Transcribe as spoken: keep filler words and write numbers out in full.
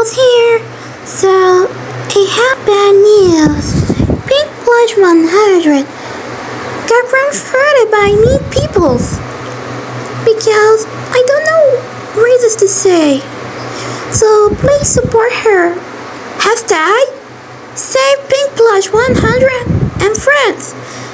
Giggles here. So, I have bad news. Pink Plush one hundred got confronted by mean peoples. Because I don't know reasons to say. So, please support her. Hashtag Save Pink Plush one hundred and friends.